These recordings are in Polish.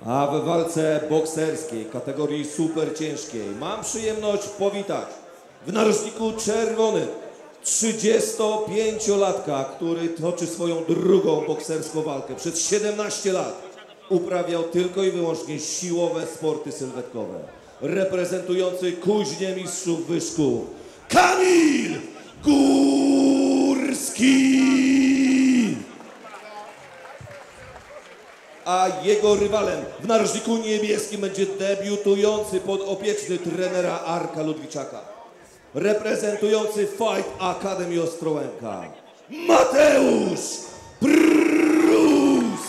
A w walce bokserskiej kategorii super ciężkiej mam przyjemność powitać w narożniku czerwonym 35-latka, który toczy swoją drugą bokserską walkę. Przez 17 lat uprawiał tylko i wyłącznie siłowe sporty sylwetkowe. Reprezentujący Kuźnię Mistrzów Wyszków Kamil Górski! A jego rywalem w narożniku niebieskim będzie debiutujący podopieczny trenera Arka Ludwiczaka, reprezentujący Fight Academy Ostrołęka Mateusz Prus!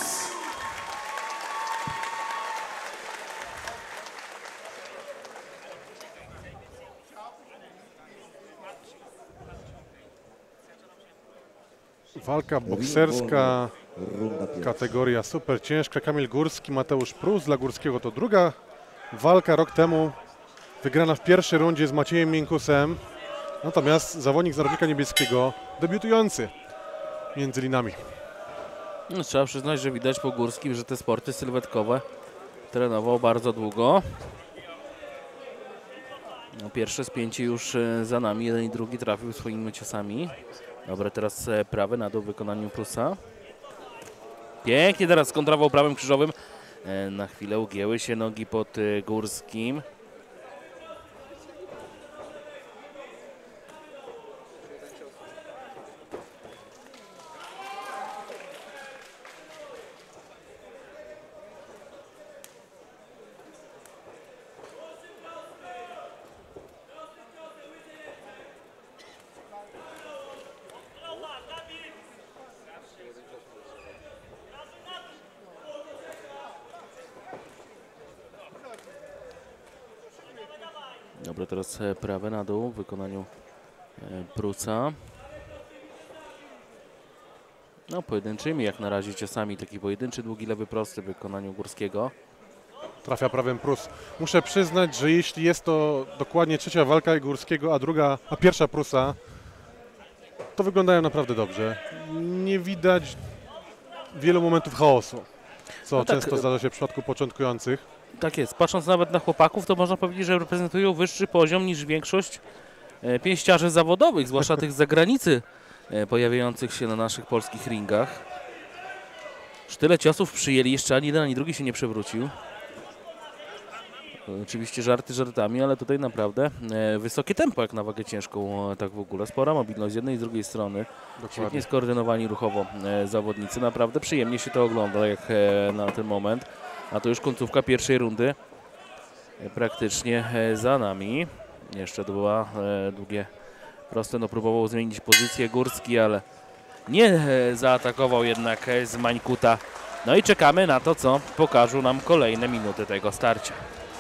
Walka bokserska, kategoria super ciężka. Kamil Górski, Mateusz Prus. Dla Górskiego to druga walka, rok temu wygrana w pierwszej rundzie z Maciejem Miękusem. Natomiast zawodnik z narożnika niebieskiego debiutujący między linami. No, trzeba przyznać, że widać po Górskim, że te sporty sylwetkowe trenował bardzo długo. No, pierwsze spięcie już za nami, jeden i drugi trafił swoimi ciosami. Dobra, teraz prawy na dół w wykonaniu Prusa. Pięknie teraz skontrował prawym krzyżowym. Na chwilę ugięły się nogi pod Górskim. Dobra, teraz prawe na dół w wykonaniu Prusa. No, pojedynczymi jak na razie ciosami, taki pojedynczy, długi lewy prosty w wykonaniu Górskiego. Trafia prawym Prus. Muszę przyznać, że jeśli jest to dokładnie trzecia walka Górskiego, a pierwsza Prusa, to wyglądają naprawdę dobrze. Nie widać wielu momentów chaosu, co no tak, często zdarza się w przypadku początkujących. Tak jest. Patrząc nawet na chłopaków, to można powiedzieć, że reprezentują wyższy poziom niż większość pięściarzy zawodowych, zwłaszcza tych z zagranicy pojawiających się na naszych polskich ringach. Już tyle ciosów przyjęli, jeszcze ani jeden, ani drugi się nie przewrócił. Oczywiście żarty żartami, ale tutaj naprawdę wysokie tempo jak na wagę ciężką, tak w ogóle. Spora mobilność z jednej i z drugiej strony. Dokładnie. Świetnie skoordynowani ruchowo zawodnicy. Naprawdę przyjemnie się to ogląda jak na ten moment. A to już końcówka pierwszej rundy praktycznie za nami. Jeszcze to była długie proste. No, próbował zmienić pozycję Górski, ale nie zaatakował jednak z Mańkuta. No i czekamy na to, co pokażą nam kolejne minuty tego starcia.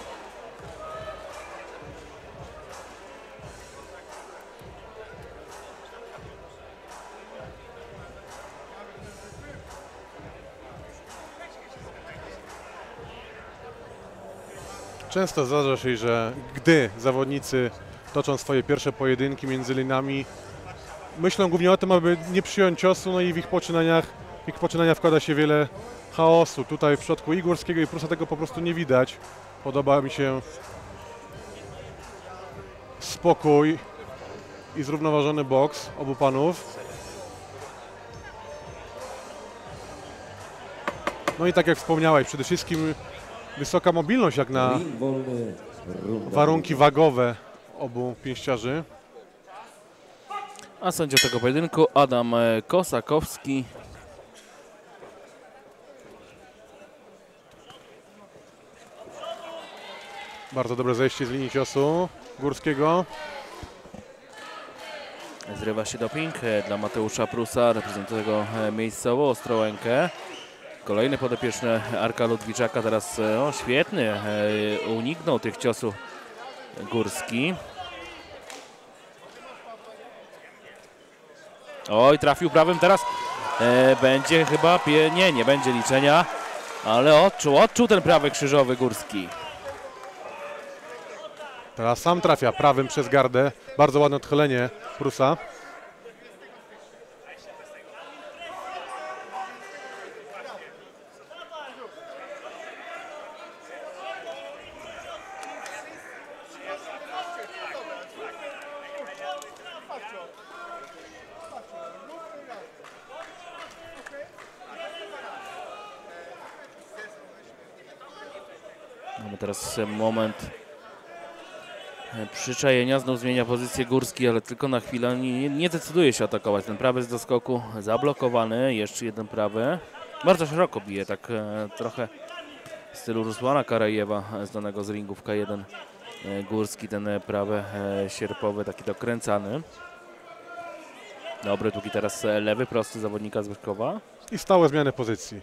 Często zdarza się, że gdy zawodnicy toczą swoje pierwsze pojedynki między linami, myślą głównie o tym, aby nie przyjąć ciosu, no i w ich poczynania wkłada się wiele chaosu. Tutaj w przypadku i Górskiego, i Prusa tego po prostu nie widać. Podoba mi się spokój i zrównoważony boks obu panów. No i tak jak wspomniałeś, przede wszystkim wysoka mobilność jak na warunki wagowe obu pięściarzy. A sędzią tego pojedynku Adam Kosakowski. Bardzo dobre zejście z linii ciosu Górskiego. Zrywa się doping dla Mateusza Prusa, reprezentującego miejscowo Ostrołękę. Kolejny podopieczny Arka Ludwiczaka, teraz świetny, uniknął tych ciosów Górski. Oj, trafił prawym teraz, będzie chyba, nie będzie liczenia, ale odczuł ten prawy krzyżowy Górski. Teraz sam trafia prawym przez gardę, bardzo ładne odchylenie Prusa. Mamy teraz moment przyczajenia, znów zmienia pozycję Górski, ale tylko na chwilę, nie decyduje się atakować. Ten prawy z doskoku zablokowany, jeszcze jeden prawy. Bardzo szeroko bije, tak trochę w stylu Rusłana Karajewa, znanego z ringów K1. Górski, ten prawy sierpowy, taki dokręcany. Dobry długi teraz lewy, prosty zawodnika z Wyszkowa. I stałe zmiany pozycji.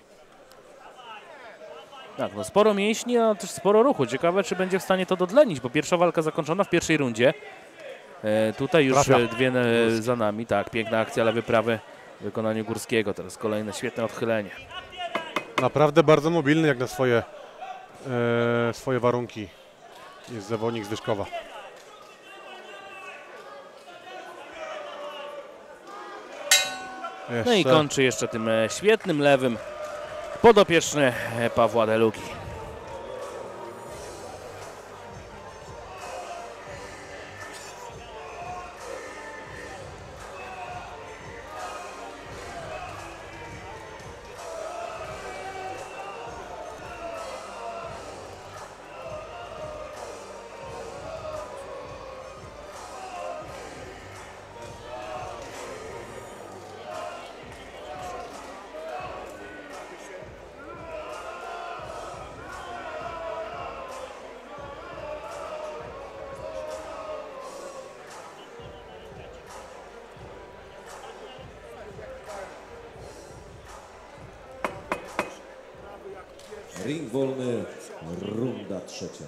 Tak, no sporo mięśni, a też sporo ruchu. Ciekawe, czy będzie w stanie to dodlenić, bo pierwsza walka zakończona w pierwszej rundzie. Tutaj już Trafia. dwie za nami. Tak, piękna akcja lewy, prawy w wykonaniu Górskiego. Teraz kolejne świetne odchylenie. Naprawdę bardzo mobilny jak na swoje warunki. Jest zawodnik z Wyszkowa. No i kończy jeszcze tym świetnym lewym podopieczny Pawła Delugi. Ring wolny, runda trzecia.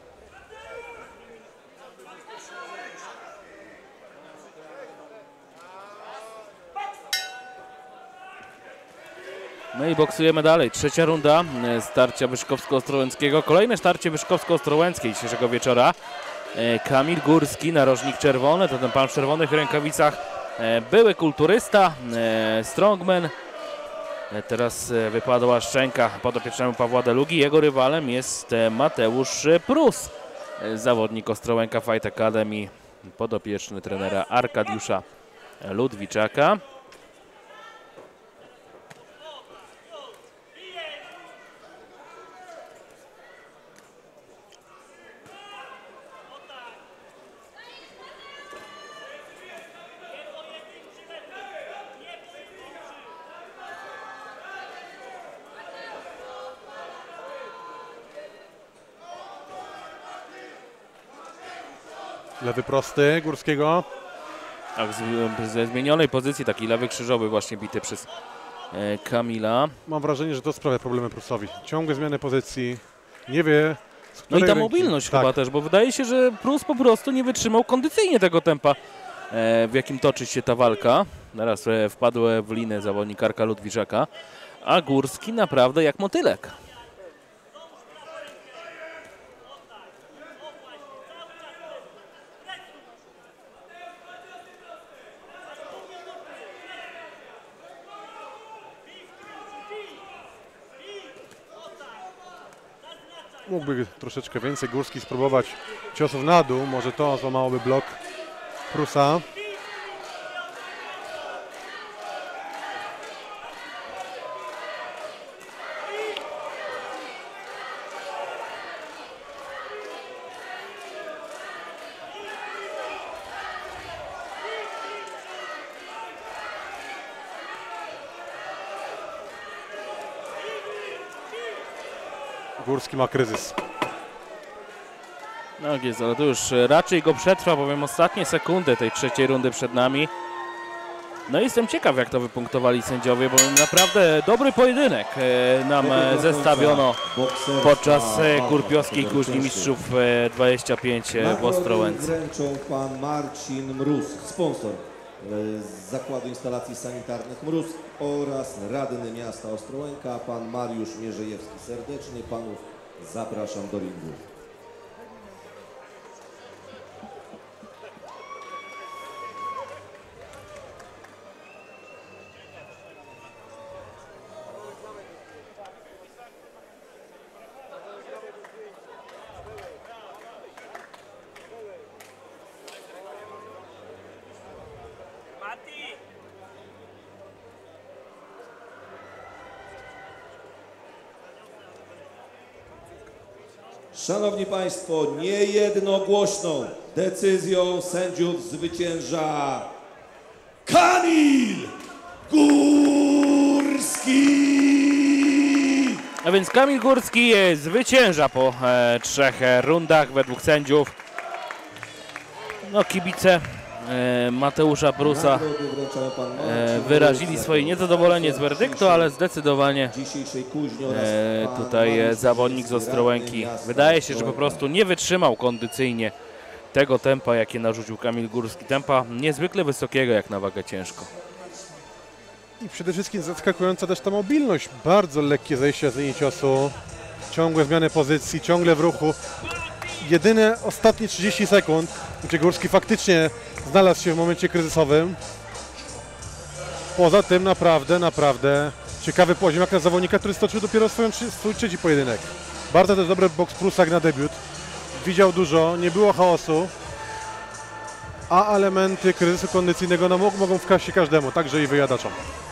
No i boksujemy dalej. Trzecia runda starcia Wyszkowsko-Ostrołęckiego. Kolejne starcie Wyszkowsko-Ostrołęckiej dzisiejszego wieczora. Kamil Górski, narożnik czerwony, to ten pan w czerwonych rękawicach, były kulturysta, strongman. Teraz wypadła szczęka podopiecznemu Pawła Delugi. Jego rywalem jest Mateusz Prus, zawodnik Ostrołęka Fight Academy, podopieczny trenera Arkadiusza Ludwiczaka. Lewy prosty Górskiego. Tak, ze zmienionej pozycji, taki lewy krzyżowy właśnie bity przez Kamila. Mam wrażenie, że to sprawia problemy Prusowi. Ciągłe zmiany pozycji. Nie wie, z No której i ta ręki. mobilność Tak. chyba też, bo wydaje się, że Prus po prostu nie wytrzymał kondycyjnie tego tempa, w jakim toczy się ta walka. Teraz wpadł w linę zawodnik Arka Ludwiczaka, a Górski naprawdę jak motylek. Mógłby troszeczkę więcej Górski spróbować ciosów na dół. Może to złamałoby blok Prusa. Górski ma kryzys. Tak jest, ale to już raczej go przetrwa, bowiem ostatnie sekundy tej trzeciej rundy przed nami. No i jestem ciekaw, jak to wypunktowali sędziowie, bo naprawdę dobry pojedynek nam zestawiono podczas Kurpiowskiej Kuźni Mistrzów 25 w Ostrołęce. Wręczą pan Marcin Mróz, sponsor Zakładu Instalacji Sanitarnych Mróz oraz radny miasta Ostrołęka, pan Mariusz Mierzejewski. Serdecznie panów zapraszam do ringu. Szanowni Państwo, niejednogłośną decyzją sędziów zwycięża Kamil Górski! A więc Kamil Górski zwycięża po 3 rundach według sędziów. No kibice Mateusza Prusa Nagrody wręczają pan Marcin wyrazili Wojcek, swoje niezadowolenie z werdyktu, ale zdecydowanie dzisiejszej kuźni oraz pan tutaj Mariusz zawodnik z Wojewódzki, Ostrołęki radny miasta wydaje się, że po Ostrołęka. prostu nie wytrzymał kondycyjnie tego tempa, jakie narzucił Kamil Górski. Tempa niezwykle wysokiego jak na wagę ciężką. I przede wszystkim zaskakująca też ta mobilność. Bardzo lekkie zejście z linii ciosu, ciągłe zmiany pozycji, ciągle w ruchu. Jedyne ostatnie 30 sekund, gdzie Górski faktycznie znalazł się w momencie kryzysowym. Poza tym naprawdę ciekawy poziom jak na zawodnika, który stoczył dopiero swój trzeci pojedynek. Bardzo też dobry boks Prusak na debiut. Widział dużo, nie było chaosu, a elementy kryzysu kondycyjnego mogą w kasie każdemu, także i wyjadaczom.